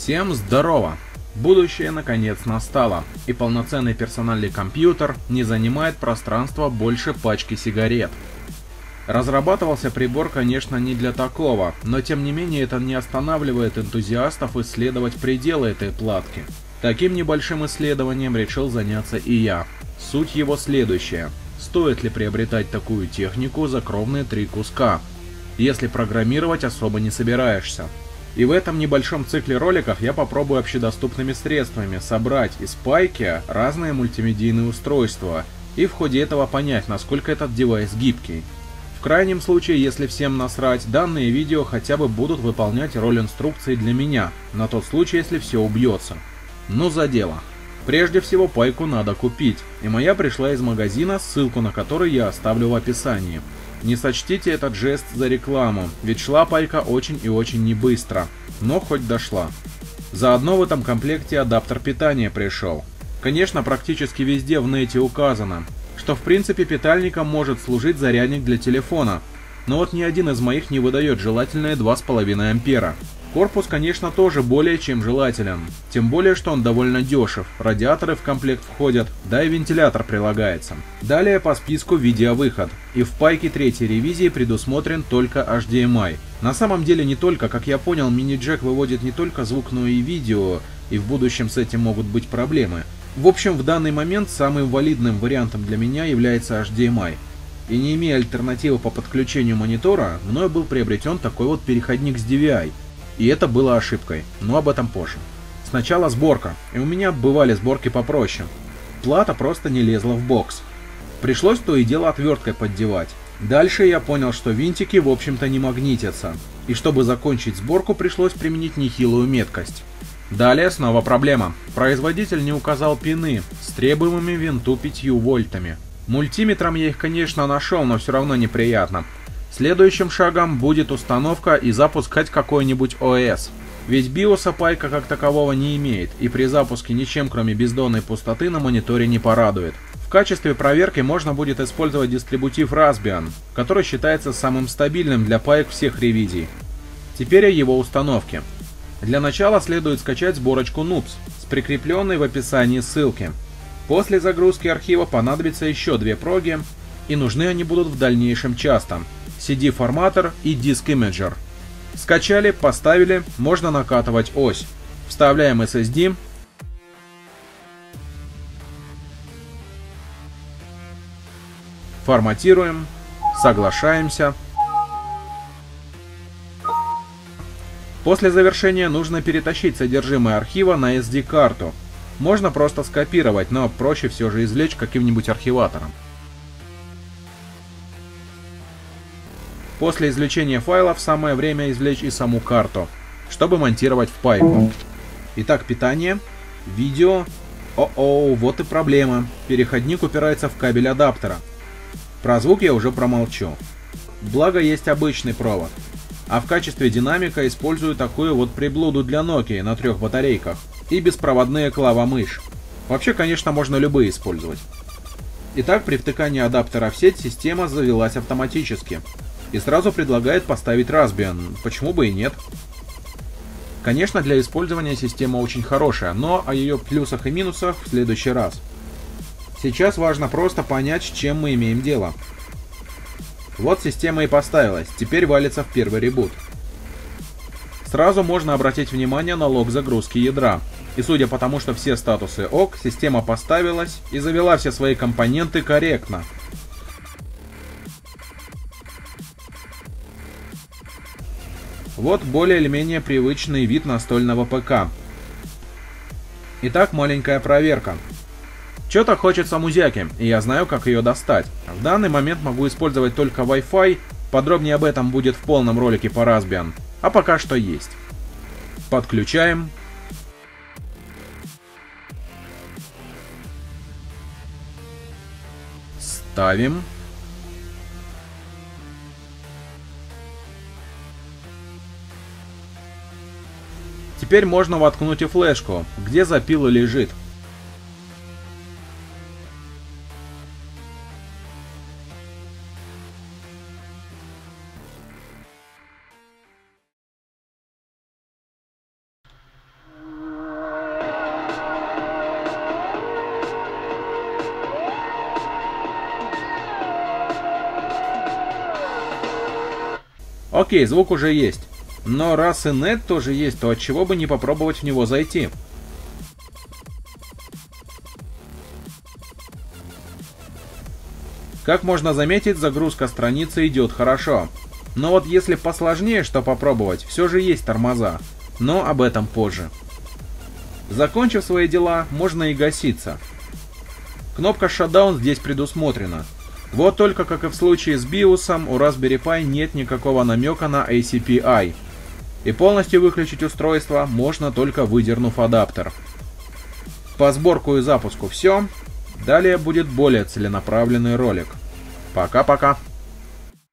Всем здорово! Будущее наконец настало, и полноценный персональный компьютер не занимает пространства больше пачки сигарет. Разрабатывался прибор, конечно, не для такого, но тем не менее это не останавливает энтузиастов исследовать пределы этой платки. Таким небольшим исследованием решил заняться и я. Суть его следующая. Стоит ли приобретать такую технику за кровные 3 куска, если программировать особо не собираешься? И в этом небольшом цикле роликов я попробую общедоступными средствами собрать из пайки разные мультимедийные устройства и в ходе этого понять, насколько этот девайс гибкий. В крайнем случае, если всем насрать, данные видео хотя бы будут выполнять роль инструкции для меня, на тот случай, если все убьется. Ну за дело. Прежде всего пайку надо купить, и моя пришла из магазина, ссылку на который я оставлю в описании. Не сочтите этот жест за рекламу, ведь шла пайка очень и очень не быстро, но хоть дошла. Заодно в этом комплекте адаптер питания пришел. Конечно, практически везде в нете указано, что в принципе питальником может служить зарядник для телефона, но вот ни один из моих не выдает желательные 2,5 ампера. Корпус, конечно, тоже более чем желателен, тем более, что он довольно дешев, радиаторы в комплект входят, да и вентилятор прилагается. Далее по списку видеовыход, и в пайке 3-й ревизии предусмотрен только HDMI. На самом деле не только, как я понял, мини-джек выводит не только звук, но и видео, и в будущем с этим могут быть проблемы. В общем, в данный момент самым валидным вариантом для меня является HDMI. И не имея альтернативы по подключению монитора, мною был приобретен такой вот переходник с DVI. И это было ошибкой, но об этом позже. Сначала сборка, и у меня бывали сборки попроще. Плата просто не лезла в бокс. Пришлось то и дело отверткой поддевать. Дальше я понял, что винтики в общем-то не магнитятся. И чтобы закончить сборку, пришлось применить нехилую меткость. Далее снова проблема. Производитель не указал пины с требуемыми винту 5 вольтами. Мультиметром я их, конечно, нашел, но все равно неприятно. Следующим шагом будет установка и запуск хоть какой-нибудь ОС. Ведь биоса пайка как такового не имеет, и при запуске ничем кроме бездонной пустоты на мониторе не порадует. В качестве проверки можно будет использовать дистрибутив Raspbian, который считается самым стабильным для паек всех ревизий. Теперь о его установке. Для начала следует скачать сборочку Noobs с прикрепленной в описании ссылки. После загрузки архива понадобится еще 2 проги, и нужны они будут в дальнейшем часто. CD-форматор и диск-имиджер. Скачали, поставили, можно накатывать ось. Вставляем SSD. Форматируем. Соглашаемся. После завершения нужно перетащить содержимое архива на SD-карту. Можно просто скопировать, но проще все же извлечь каким-нибудь архиватором. После извлечения файлов самое время извлечь и саму карту, чтобы монтировать в пайку. Итак, питание, видео. О-о, вот и проблема. Переходник упирается в кабель адаптера. Про звук я уже промолчу. Благо есть обычный провод. А в качестве динамика использую такую вот приблуду для Nokia на 3 батарейках. И беспроводные клава-мышь. Вообще, конечно, можно любые использовать. Итак, при втыкании адаптера в сеть система завелась автоматически. И сразу предлагает поставить Raspbian, почему бы и нет. Конечно, для использования система очень хорошая, но о ее плюсах и минусах в следующий раз. Сейчас важно просто понять, с чем мы имеем дело. Вот система и поставилась, теперь валится в первый ребут. Сразу можно обратить внимание на лог загрузки ядра. И судя по тому, что все статусы ок, система поставилась и завела все свои компоненты корректно. Вот более или менее привычный вид настольного ПК. Итак, маленькая проверка. Чё-то хочется музяки, и я знаю, как ее достать. В данный момент могу использовать только Wi-Fi, подробнее об этом будет в полном ролике по Raspbian, а пока что есть. Подключаем. Ставим. Теперь можно воткнуть и флешку, где запила лежит. Окей, звук уже есть. Но раз и нет тоже есть, то отчего бы не попробовать в него зайти? Как можно заметить, загрузка страницы идет хорошо. Но вот если посложнее что попробовать, все же есть тормоза. Но об этом позже. Закончив свои дела, можно и гаситься. Кнопка Shutdown здесь предусмотрена. Вот только, как и в случае с BIOS, у Raspberry Pi нет никакого намека на ACPI. И полностью выключить устройство можно только выдернув адаптер. По сборку и запуску все. Далее будет более целенаправленный ролик. Пока-пока.